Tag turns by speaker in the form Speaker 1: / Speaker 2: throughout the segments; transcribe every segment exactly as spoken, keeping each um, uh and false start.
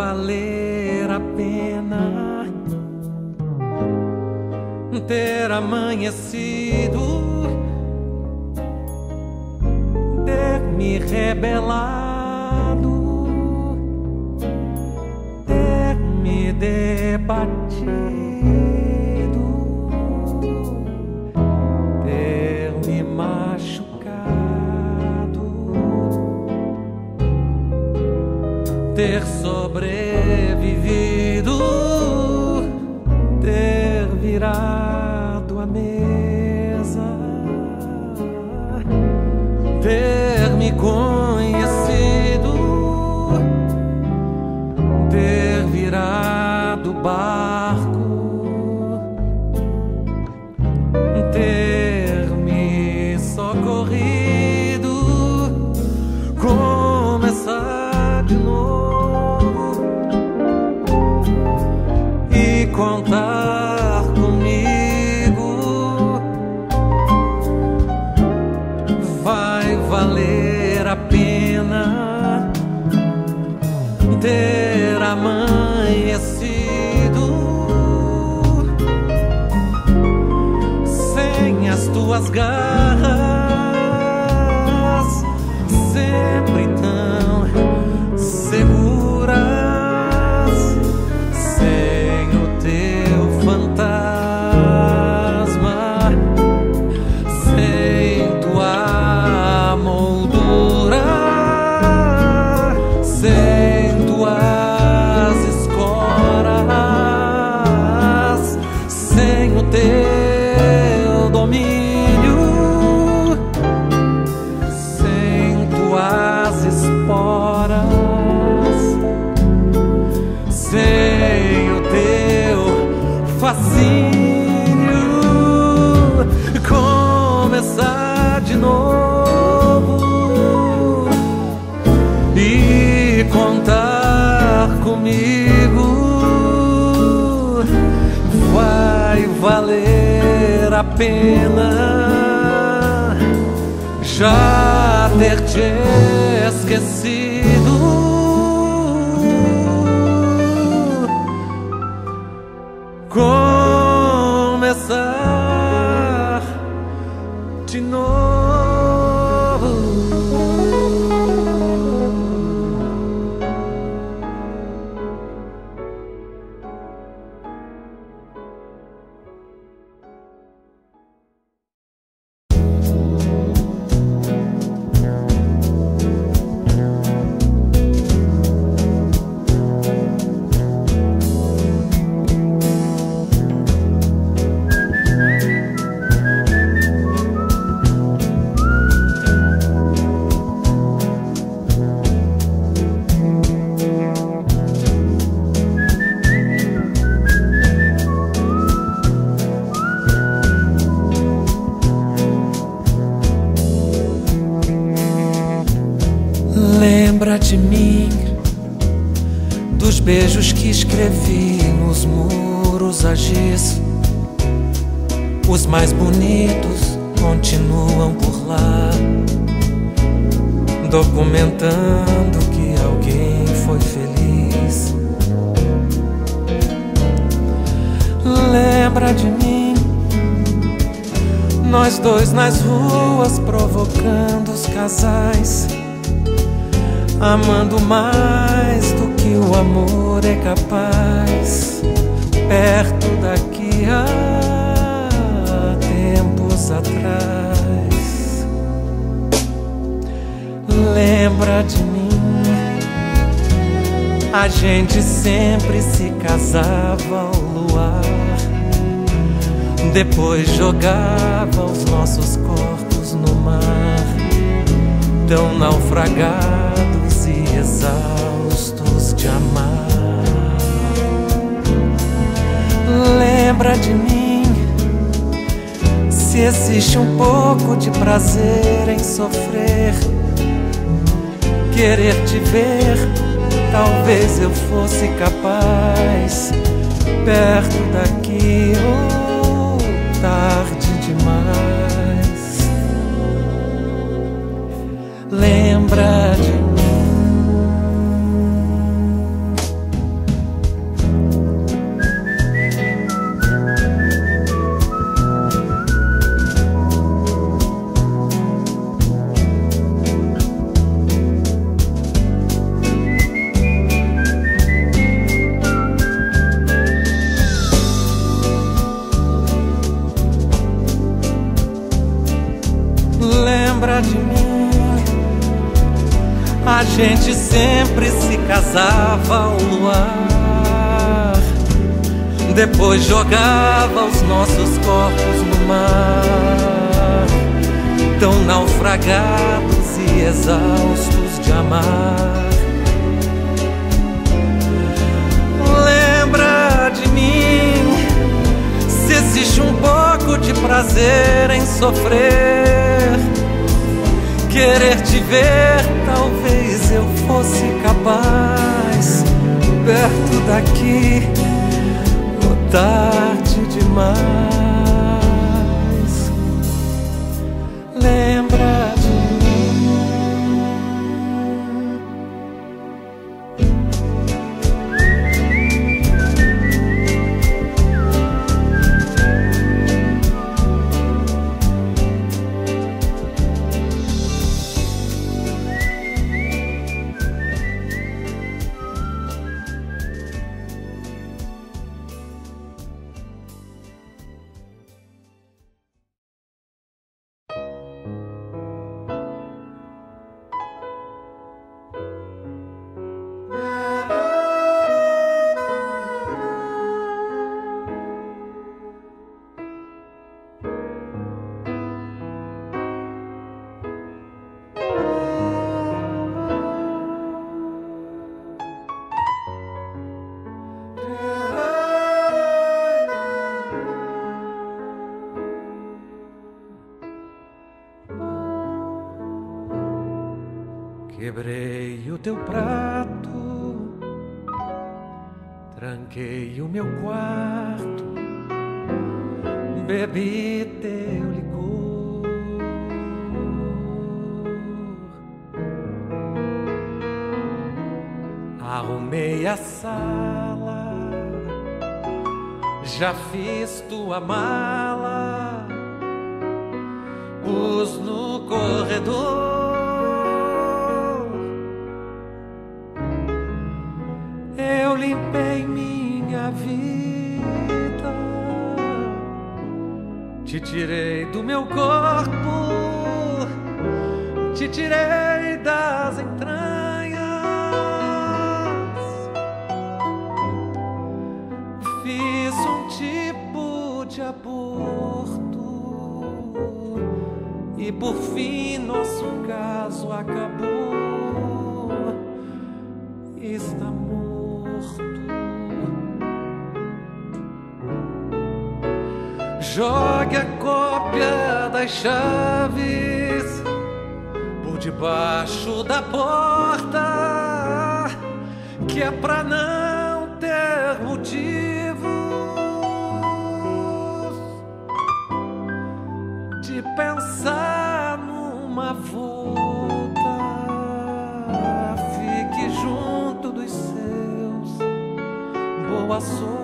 Speaker 1: valer a pena ter amanhecido, ter me rebelado, ter me debatido, ter me machucado, ter sobrevivido, ter virado a mesa, ter me conhecido, ter virado barco, ter me socorrido, começar de novo e contar comigo. Vai valer a pena ter amanhecido sem as tuas garras, sempre tão seguras, sem o teu fantasma, sem tua moldura, sem tuas escoras, sem o teu domínio, sem tuas esporas, sem o teu fascínio, começar de novo e contar comigo. Vai valer a pena já ter te esquecido, começar de novo. Lembra de mim, dos beijos que escrevi nos muros a giz. Os mais bonitos continuam por lá, documentando que alguém foi feliz. Lembra de mim, nós dois nas ruas provocando os casais, amando mais do que o amor é capaz. Perto daqui há tempos atrás. Lembra de mim, a gente sempre se casava ao luar, depois jogava os nossos corpos no mar, tão naufragados e exaustos de amar. Lembra de mim, se existe um pouco de prazer em sofrer, querer te ver, talvez eu fosse capaz, perto daqui ou tarde demais. Lembra de mim. lembra de mim? A gente sempre se casava ao luar, depois jogava os nossos corpos no mar, tão naufragados e exaustos de amar. Lembra de mim? Se existe um pouco de prazer em sofrer, querer te ver, talvez eu fosse capaz, perto daqui, ou tarde demais. Lembra de Quebrei o teu prato, tranquei o meu quarto, bebi teu licor. Arrumei a sala, já fiz tua mala, pus no corredor. Eu limpei minha vida, te tirei do meu corpo, te tirei das entranhas, fiz um tipo de aborto e por fim nosso caso acabou. Está morto. Jogue a cópia das chaves por debaixo da porta, que é pra não ter motivos de pensar numa volta. Fique junto dos seus, boa sorte.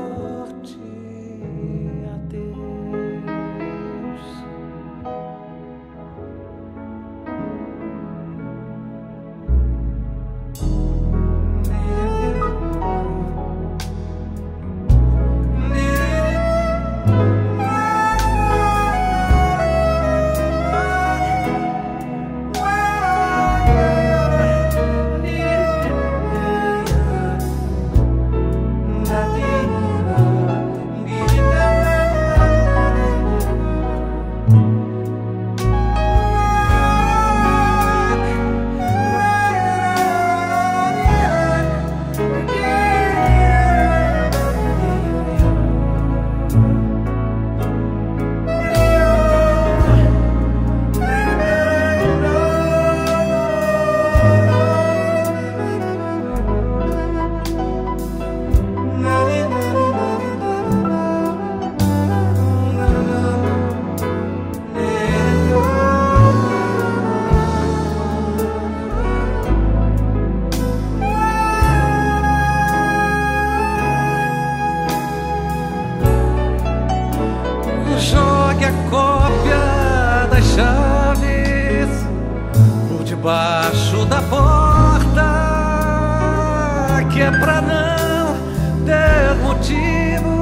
Speaker 1: Jogue a cópia das chaves por debaixo da porta, que é pra não ter motivos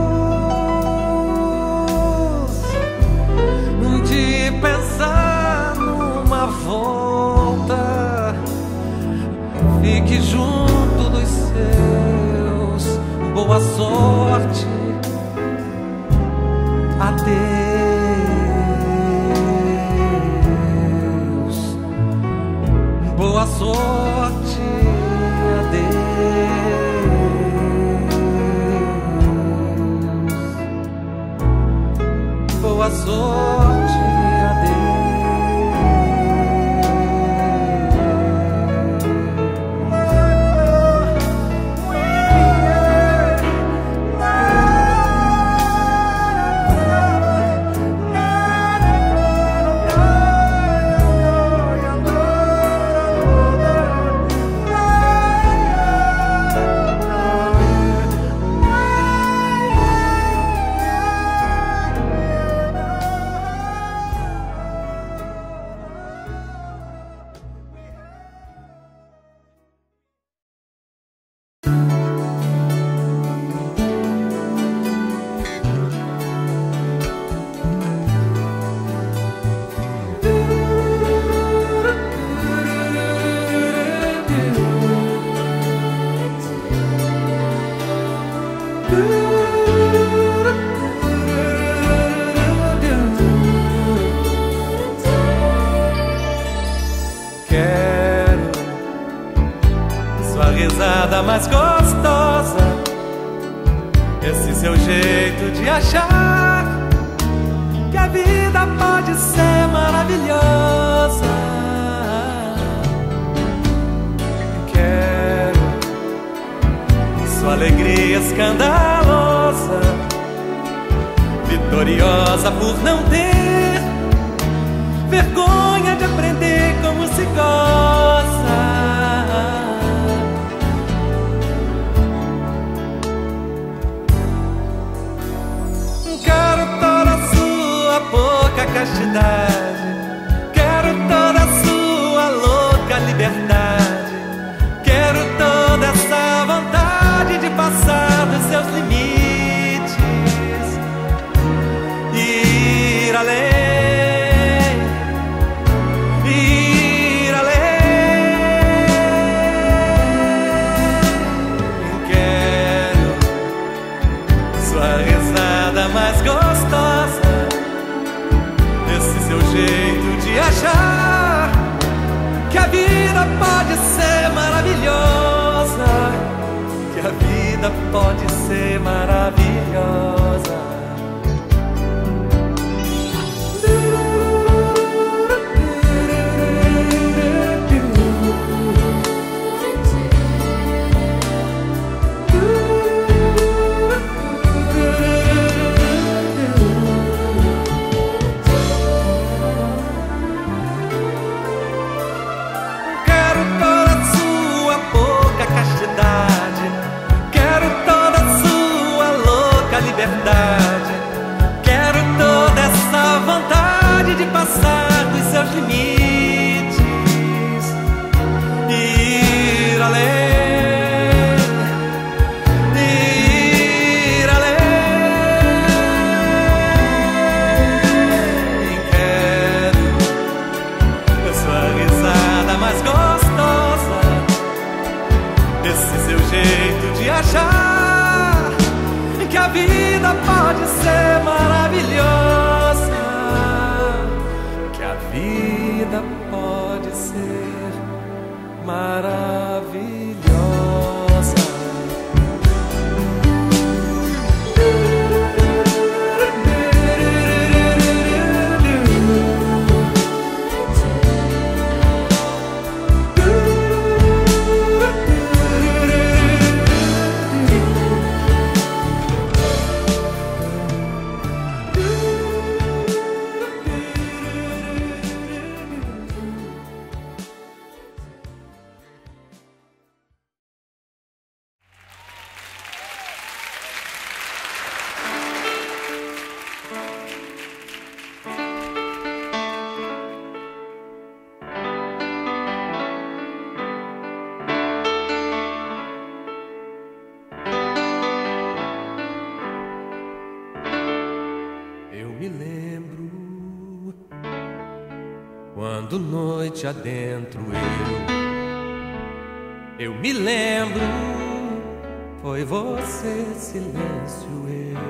Speaker 1: de pensar numa volta. fique junto dos seus. Boa sorte, adeus. Boa sorte, adeus. Boa sorte, adeus. Risada mais gostosa, esse seu jeito de achar que a vida pode ser maravilhosa. Quero sua alegria escandalosa, vitoriosa por não ter vergonha de aprender como se goza. Pouca castidade, quero toda a sua louca liberdade, quero toda essa vontade de passar dos seus limites e ir além, ir além. Quero sua risada mais gostosa, seu jeito de achar que a vida pode ser maravilhosa, que a vida pode ser maravilhosa. Quero toda essa vontade de passar dos seus limites e ir além, ir além. Quero a sua risada mais gostosa, esse seu jeito de achar que a vida pode ser maravilhosa, que a vida pode ser maravilhosa. Quando noite adentro eu Eu me lembro, foi você, silêncio,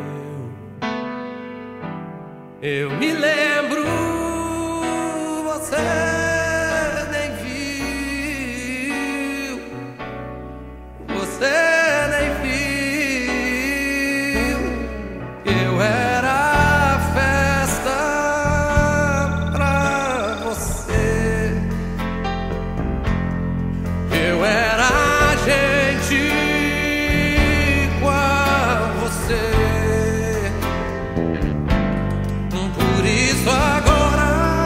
Speaker 1: eu. Eu me lembro, você nem viu, você nem viu. Eu era a festa pra você. Eu era a gente igual você. Por isso agora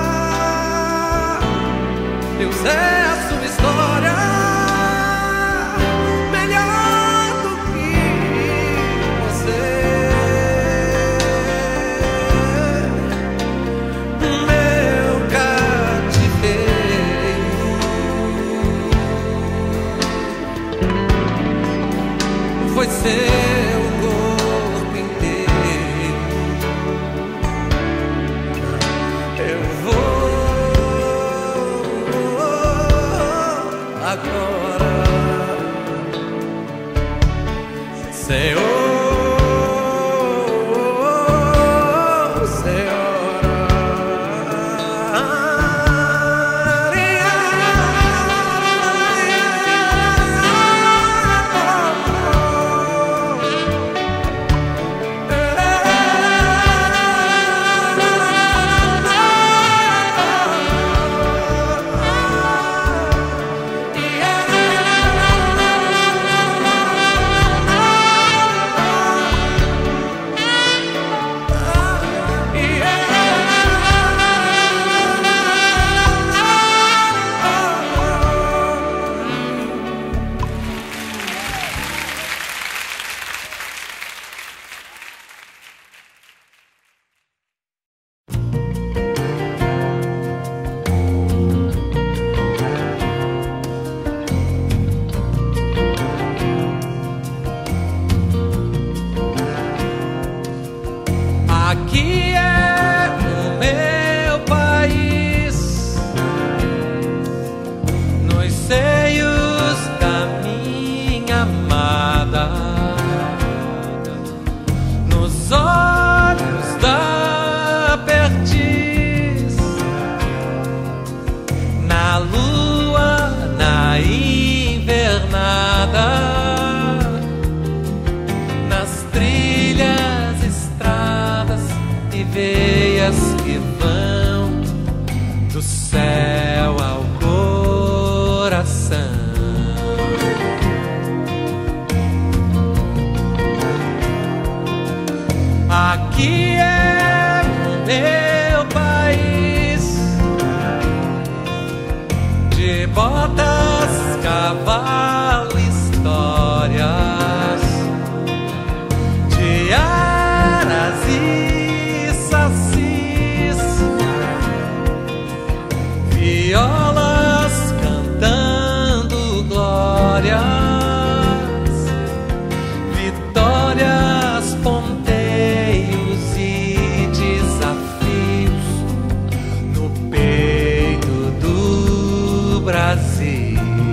Speaker 1: eu sei a sua história melhor do que você. Meu cativeiro foi seu corpo inteiro. Eu vou agora, Senhor, aqui é o meu país, nos seios da minha amada, nos olhos da perdiz, na lua, na invernada, nas trilhas, estradas e veias que vão do céu ao coração. Aqui é o meu país, de botas, cavalo, histórias, de aras e sacis, violas cantando glórias, vitórias, ponteios e desafios no peito do Brasil.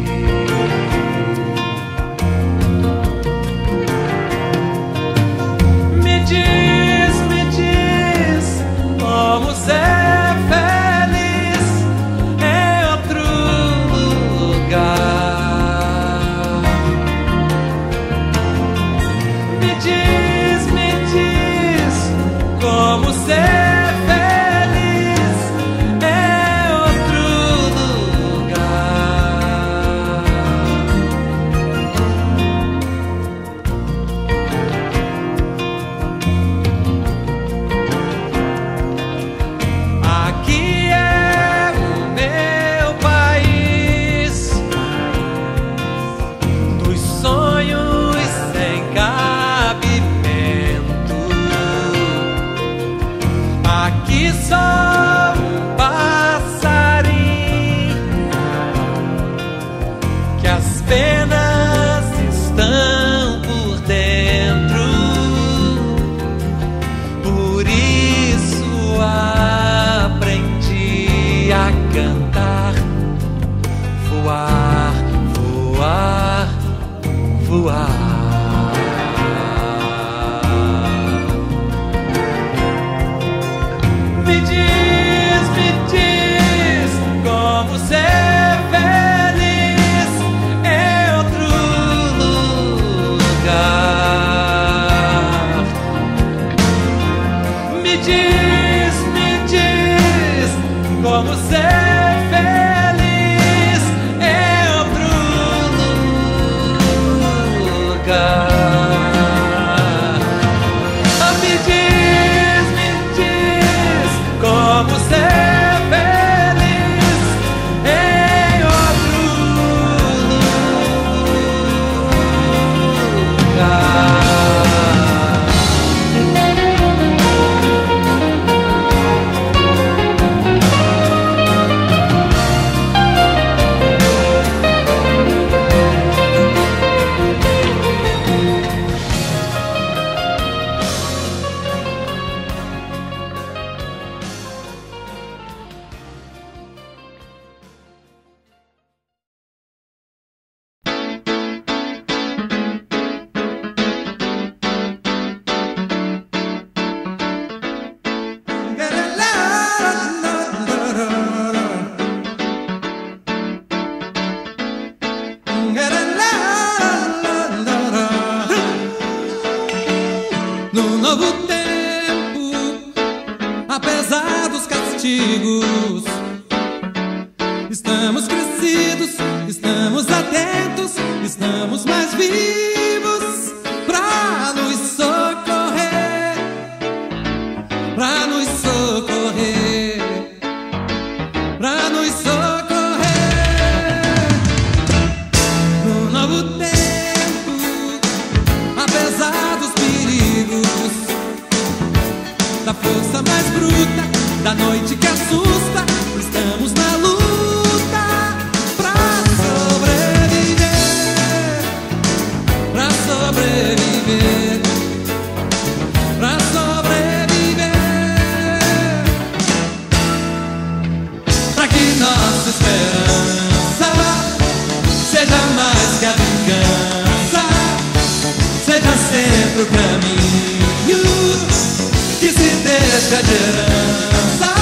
Speaker 1: Me diz, me diz, como ser feliz em Estamos crescidos, estamos atentos, estamos mais vivos pra nos socorrer, pra nos socorrer, pra nos socorrer. No novo tempo, apesar dos perigos, da força mais bruta, da noite que assusta, estamos na luta pra sobreviver, pra sobreviver, pra sobreviver, pra que nossa esperança seja mais que a vingança, seja sempre o caminho que se deixa de herança.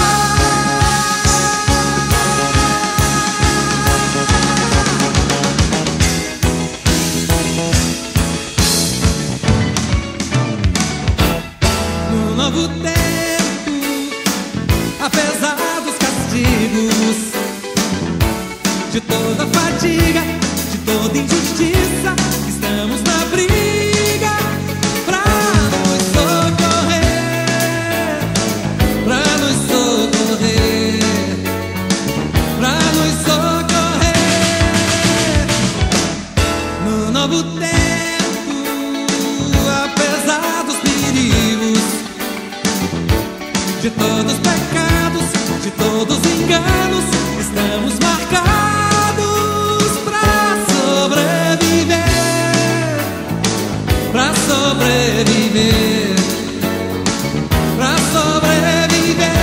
Speaker 1: No novo tempo, apesar dos castigos, de toda fadiga, de toda injustiça, estamos na briga pra nos socorrer, pra nos socorrer, pra nos socorrer. No novo tempo, apesar dos perigos, de todos os pecados, de todos os enganos, estamos marcados pra sobreviver, pra sobreviver, pra sobreviver,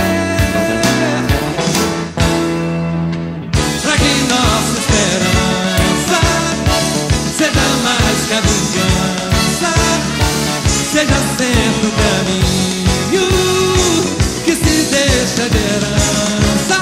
Speaker 1: pra que nossa esperança seja mais que a vingança, seja sempre o caminho que se deixa de herança.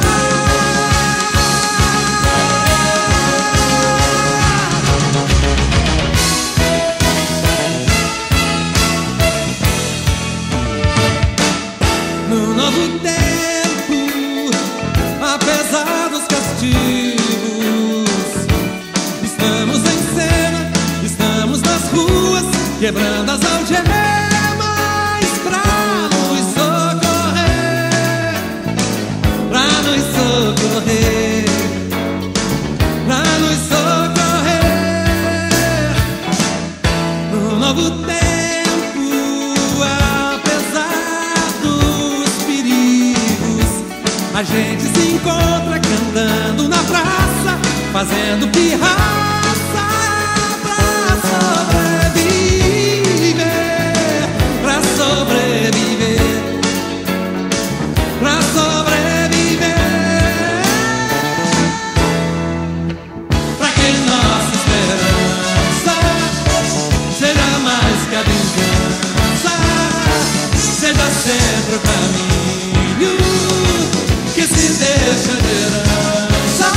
Speaker 1: No novo tempo, apesar dos castigos, estamos em cena, estamos nas ruas, quebrando as algemas pra nos socorrer, pra nos socorrer, pra nos socorrer. No novo tempo, apesar dos perigos, a gente se encontra cantando na praça, fazendo pirraça pra sobreviver, pra sobreviver, pra sobreviver, pra que nossa esperança seja mais que a vingança, seja sempre o caminho que se deixa de herança.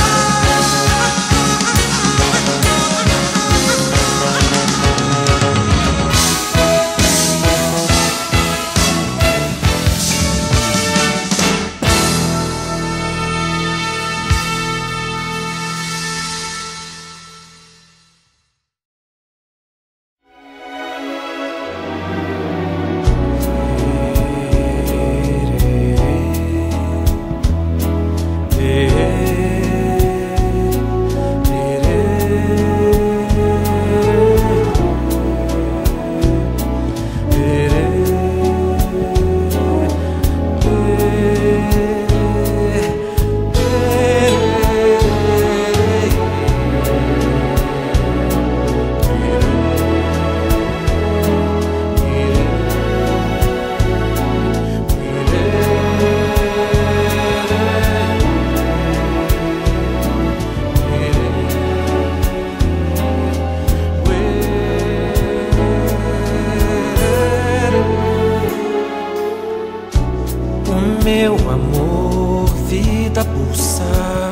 Speaker 1: Meu amor, vida pulsar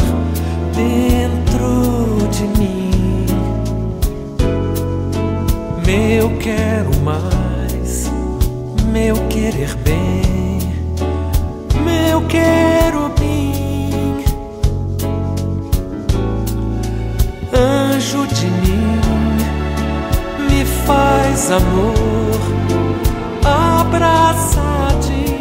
Speaker 1: dentro de mim. Meu quero mais, meu querer bem, meu quero bem. mais amor, abraça-te.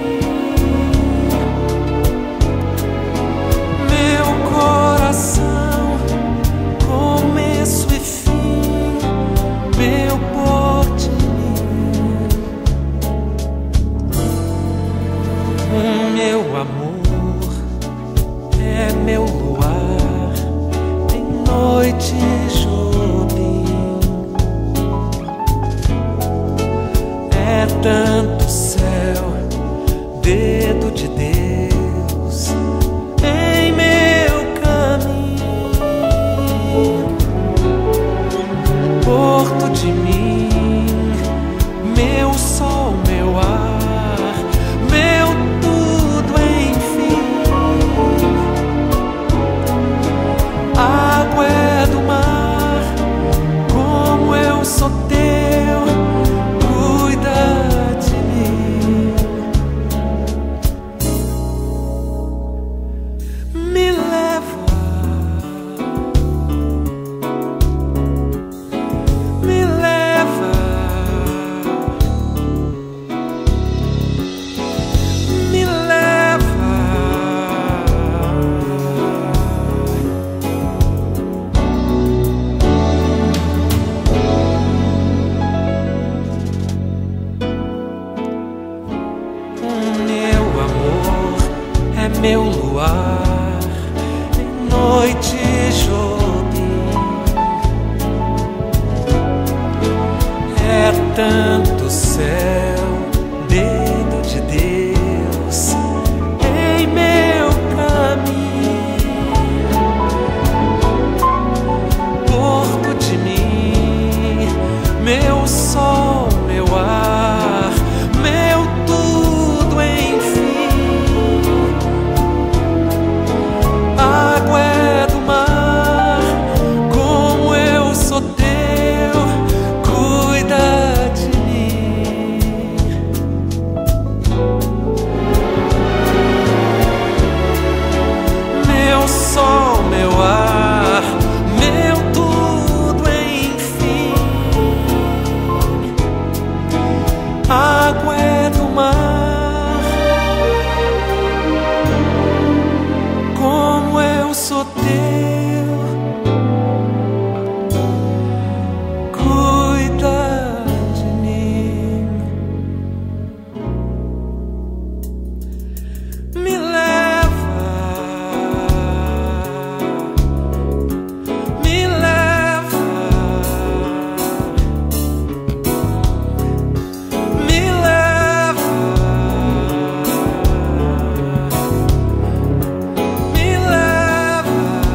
Speaker 1: Meu coração, começo e fim, meu portinho. O meu amor é meu luar em noite Jobim. É tanto céu, dedo de Deus em meu caminho, porto de mim, meu sol, meu ar, meu tudo, enfim. Água é do mar, como eu sou teu, cuida de mim. Me leva, me leva, me leva. Meu amor é meu luar em noite Jobim. É tanto céu, dedo de Deus em meu caminho, porto de mim, meu sol, meu ar, meu tudo, enfim. Água é do mar, como eu sou teu, cuida de mim. Meu sol, meu ar, meu tudo, enfim. Água é do mar, como eu sou teu, cuida de mim. Me leva, me leva, me leva, me leva.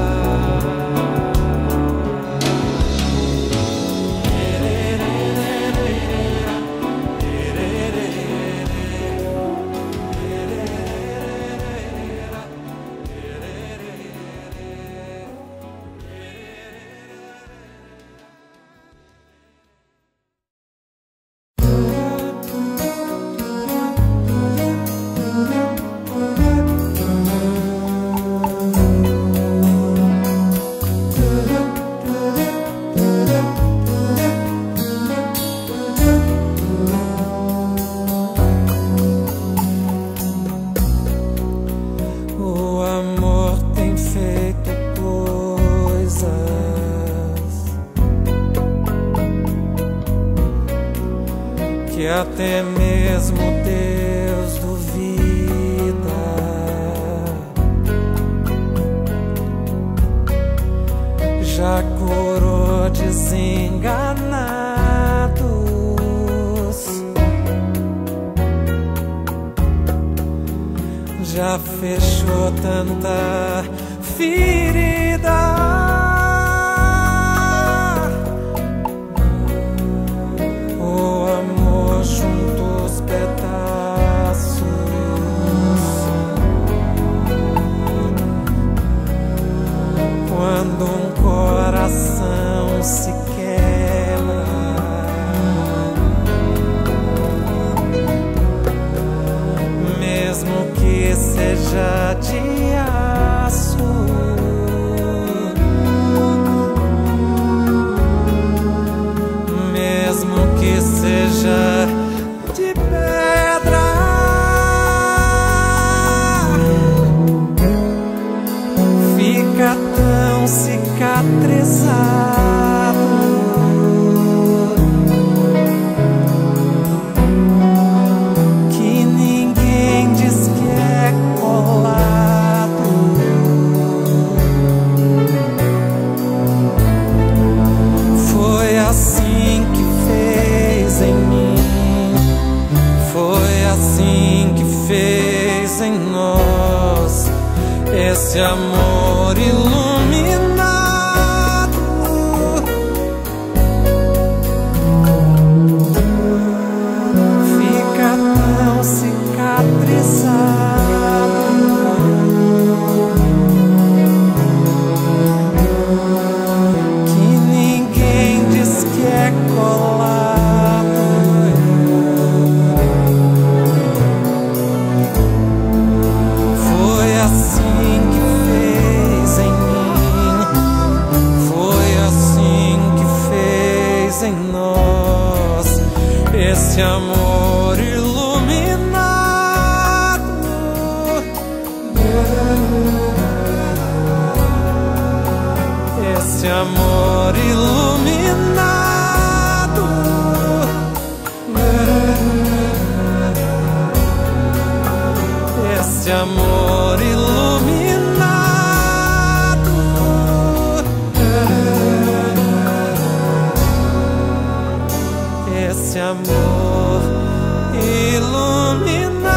Speaker 1: O amor tem feito coisas que até mesmo Deus duvida. Já curou desenganados, já fechou tanta ferida. O amor junta os pedaços, quando um coração se quebra. Mesmo que seja de aço, mesmo que seja tão cicatrizado que ninguém diz que é colado. Foi assim que fez em mim, foi assim que fez em nós esse amor iluminado. Fica tão cicatrizado que ninguém diz que é colado. Foi assim que fez em mim, foi assim que fez em nós esse amor iluminado. Esse amor iluminado. Esse amor iluminado. Esse amor iluminado.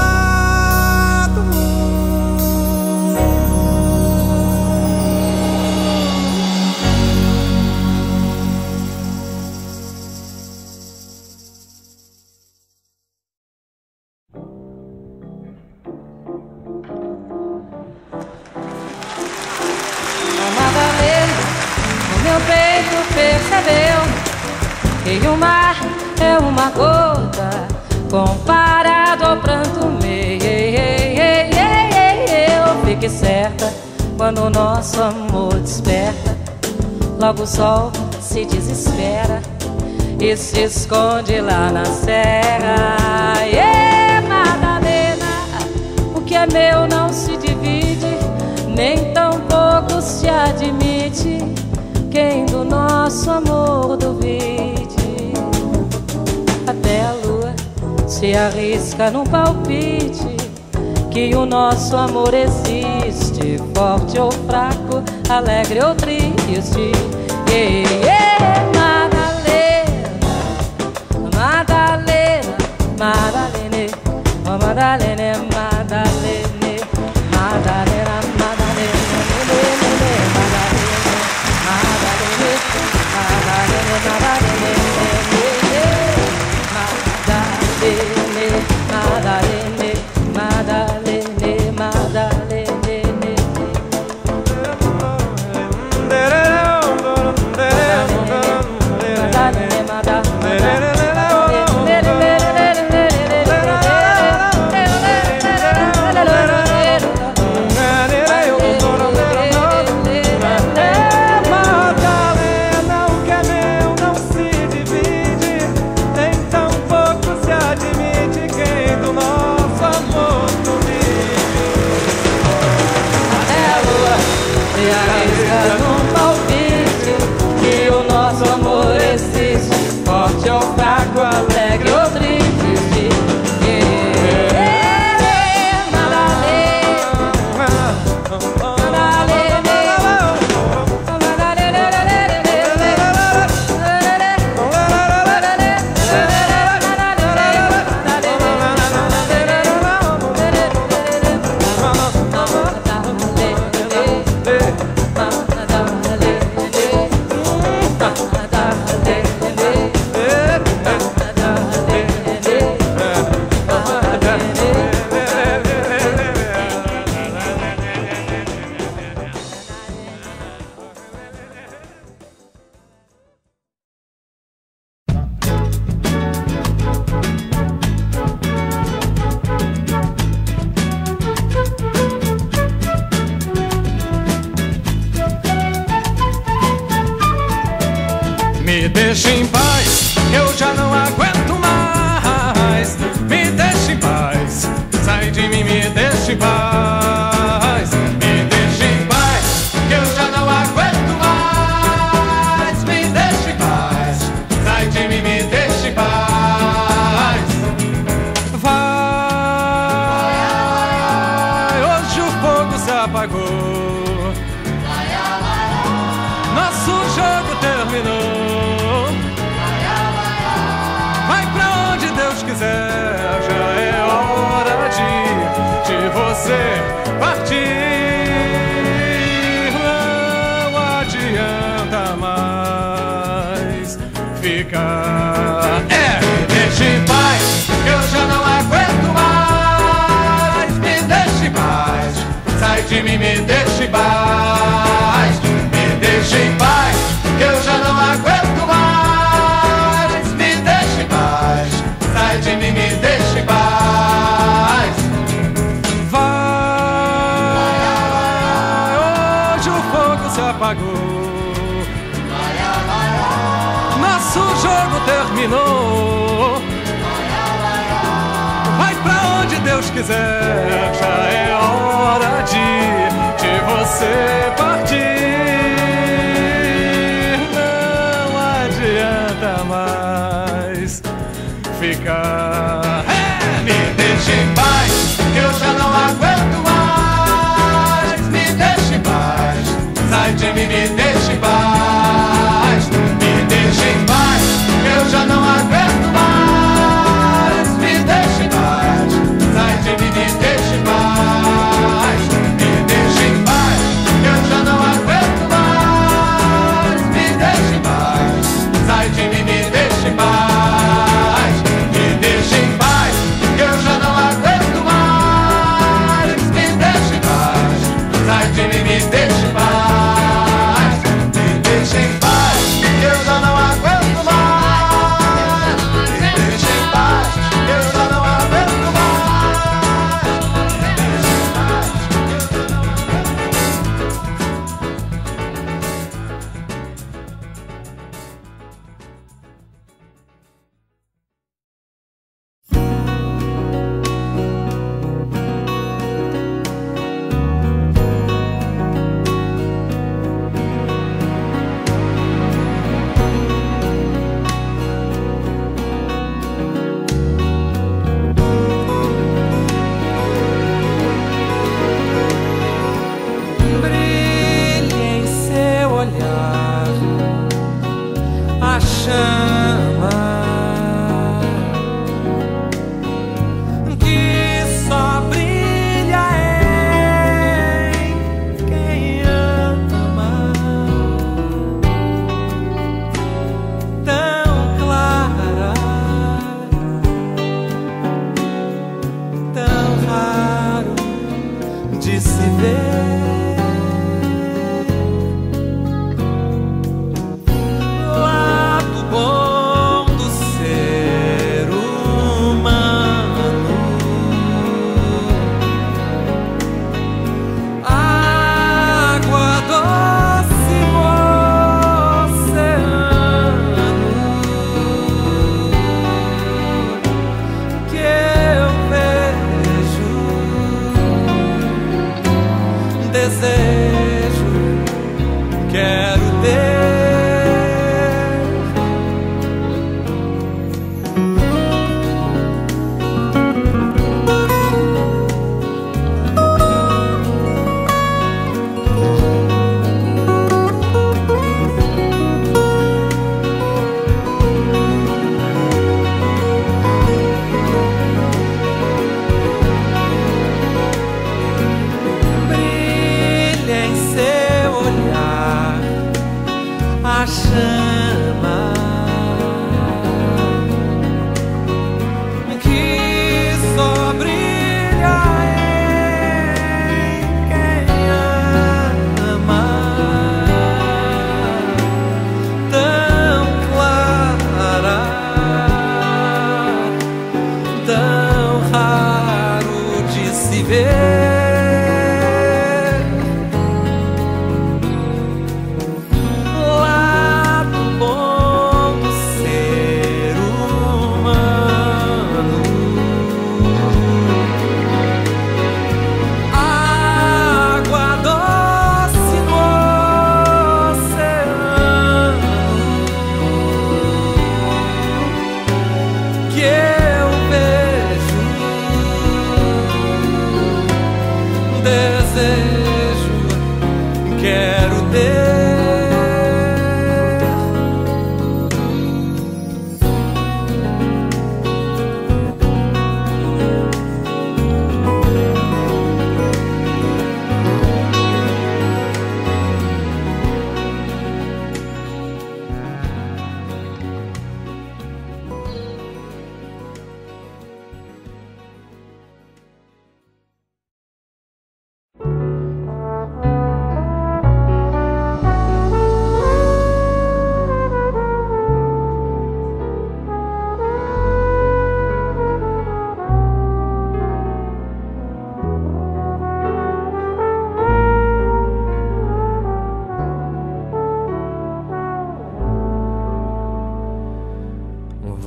Speaker 2: Percebeu que o mar é uma gota comparado ao pranto meu. Eu fiquei certa quando o nosso amor desperta, logo o sol se desespera e se esconde lá na serra. Yeah, Madalena, o que é meu não se divide, nem tampouco se admite quem do nosso amor duvide. Até a lua se arrisca num palpite que o nosso amor existe, forte ou fraco, alegre ou triste. Yeah, yeah, Madalena, Madalena, Madalene, oh Madalene, Madalene, Madalena, Madalena,
Speaker 1: Me deixe em paz, eu já não aguento mais. Me deixe em paz, sai de mim, me deixe em paz. Me deixe em paz, eu já não você partir, não adianta mais ficar. É, me deixe em paz, eu já não aguento mais. Me deixe em paz, sai de mim, me deixe em paz. Me deixe em paz, eu já não aguento mais. Me deixe em paz, sai de mim, me deixe em paz. Vai, hoje o fogo se apagou, nosso jogo terminou. Vai pra onde Deus quiser, já é hora de, de você partir. Não adianta mais ficar. É, me deixe em paz, eu já não aguento mais. Me deixe em paz, sai de mim, me deixe em paz. Me deixe em paz, eu já não aguento mais. Me deixe em paz, sai de mim, me deixe em paz. Me deixe em paz, eu já não aguento mais. Me deixe em paz, sai de mim, me deixe em paz. Me deixe em paz, eu já não aguento mais. Me deixe em paz, sai de mim, me deixe em paz. Me deixe em paz, eu já não aguento mais. Me deixe em paz, eu já não aguento mais. Me deixe em paz, eu já não
Speaker 3: Brilha em seu olhar a chama que só brilha em quem ama, tão clara, tão raro de se ver. Lado bom do ser humano, água doce no oceano, que eu vejo, desejo, quero ter. Brilha em seu olhar a chama que só brilha em quem ama, tão clara, tão raro de se ver. Lado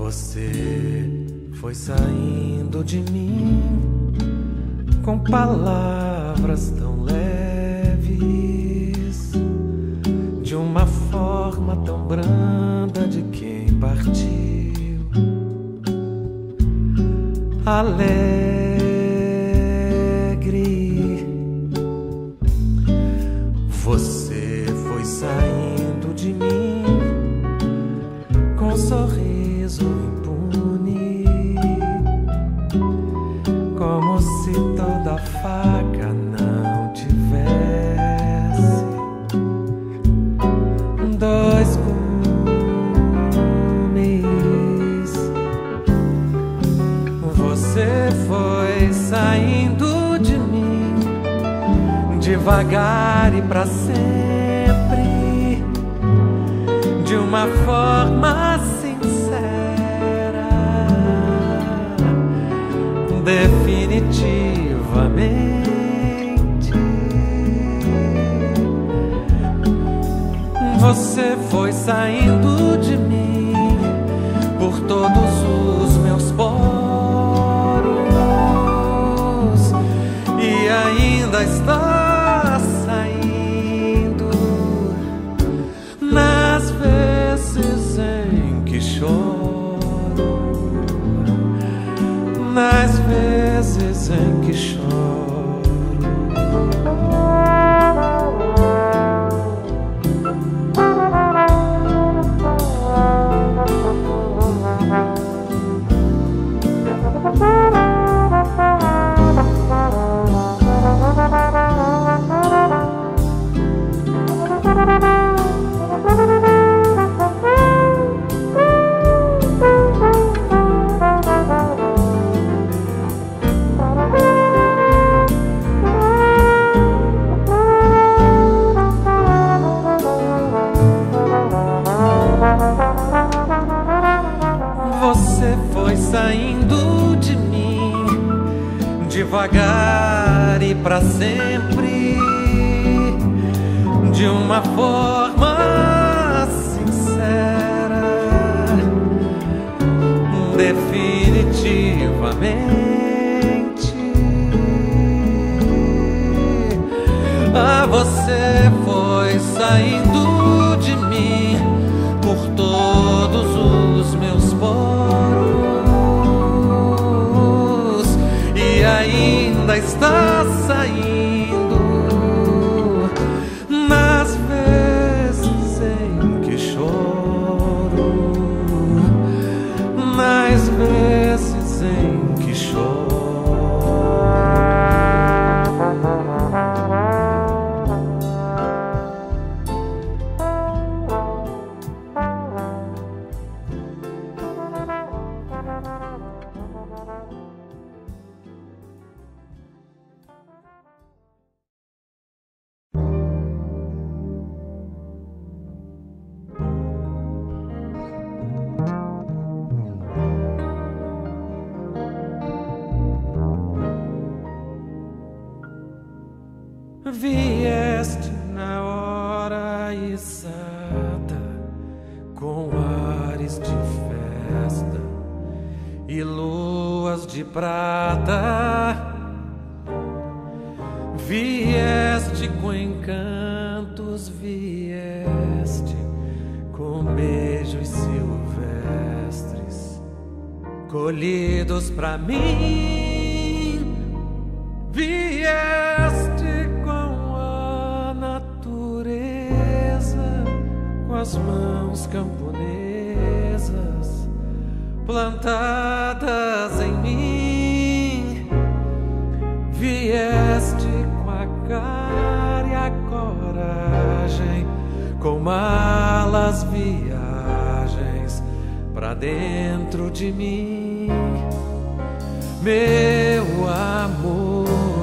Speaker 3: Você foi saindo de mim com palavras tão leves, de uma forma tão branda de quem partiu. Alegre, você foi saindo de mim com um sorriso impune, como se toda faca não tivesse dois gumes. Você foi saindo de mim devagar e pra sempre, de uma forma sincera, definitivamente. Você foi saindo de mim por todos os meus poros e ainda está saindo nas vezes em que choro, nas vezes em que choro. Você foi saindo de mim devagar e pra sempre, de uma forma sincera, definitivamente. Ah, você foi saindo de mim por todos os meus poros e ainda está saindo nas vezes em que choro, nas vezes em que choro. Vieste na hora exata, com ares de festa e luas de prata. Vieste com encantos, vieste com beijos silvestres colhidos pra mim. Vieste com a natureza, com as mãos camponesas plantadas em mim. Vieste com a cara e a coragem, com malas viagens pra dentro de mim, meu amor.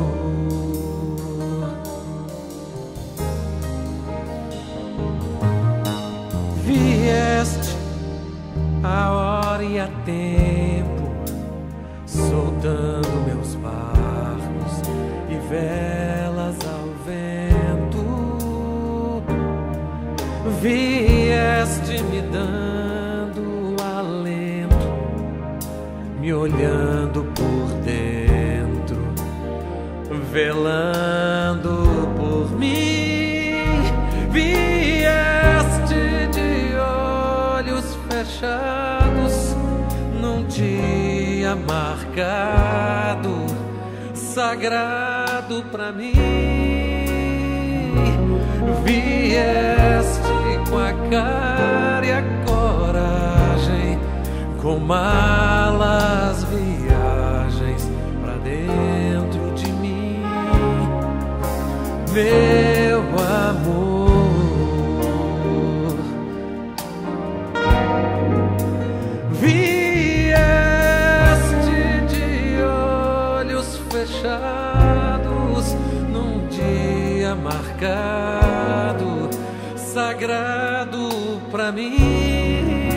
Speaker 3: Vieste a hora e a tempo, soltando meus barcos e velas ao vento. Vieste me dando alento me olhando por dentro, velando por mim. Vieste de olhos fechados num dia marcado, sagrado pra mim. Vieste com a cara e a coragem, com malas viagens pra dentro de mim, meu amor. Vieste de olhos fechados num dia marcado, sagrado pra mim.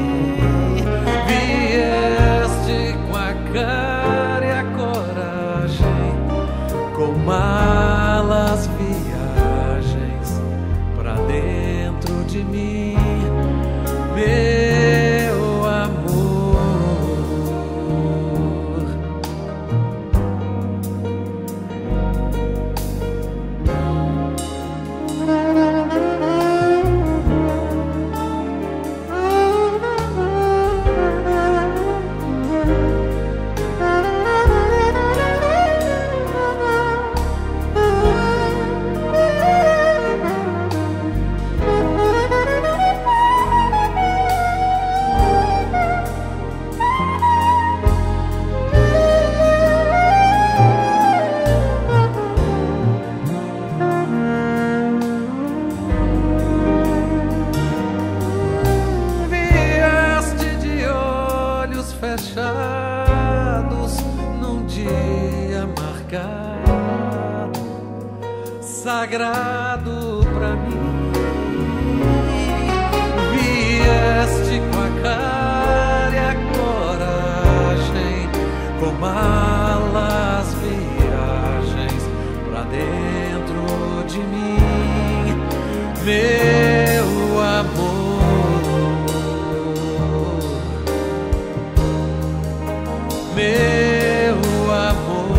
Speaker 3: Vieste com a cara e a coragem, com malas viagens pra dentro de mim, meu amor. Sagrado pra mim. Vieste com a cara e a coragem, com malas viagens pra dentro de mim, meu amor, meu amor.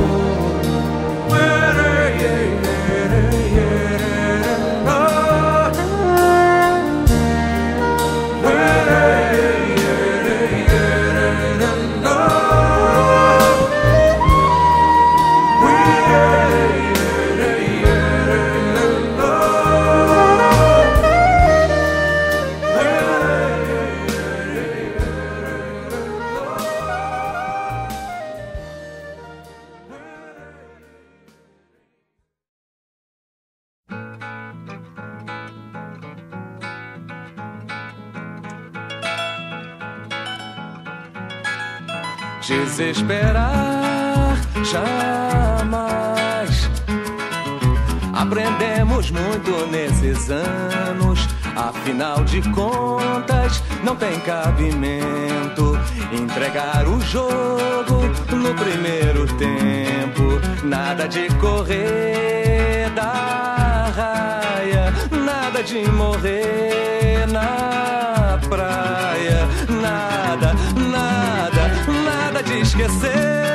Speaker 3: Desesperar jamais. Aprendemos muito nesses anos. Afinal de contas, não tem cabimento entregar o jogo no primeiro tempo. Nada de correr da raia, nada de morrer na praia, nada, nada, nada de esquecer.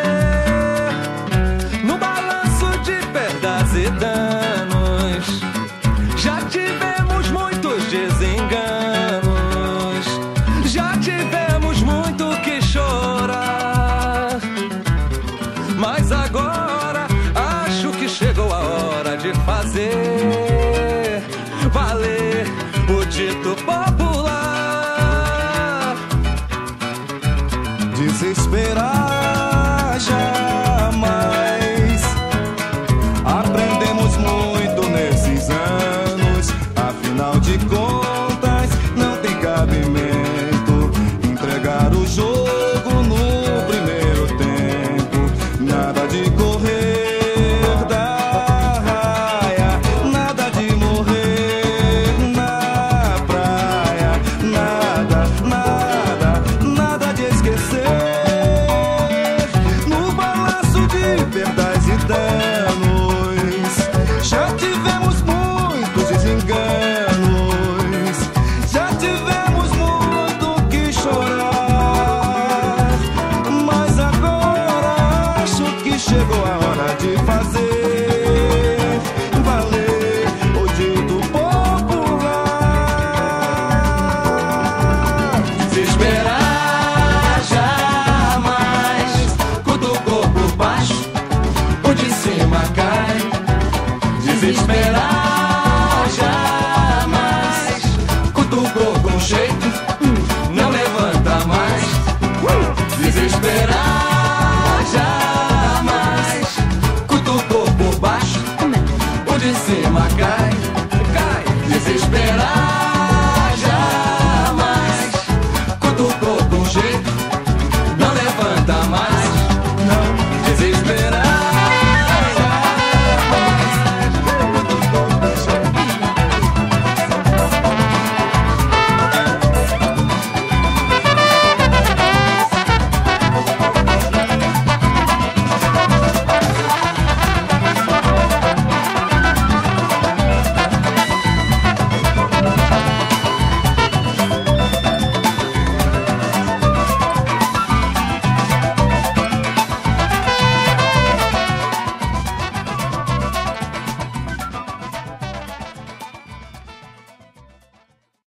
Speaker 3: No balanço de perdas e danos, já tivemos muitos desenganos, já tivemos muito que chorar. Mas agora acho que chegou a hora de fazer valer o dito popular.
Speaker 4: Desesperar jamais. Aprendemos muito nesses anos. Afinal de contas, não tem cabimento entregar o jogo no primeiro tempo. Nada de correr da raia, nada de morrer na praia. cutucou com jeito, não levanta mais. Desesperar jamais. Cutucou por baixo, o de cima cai, cai. Desesperar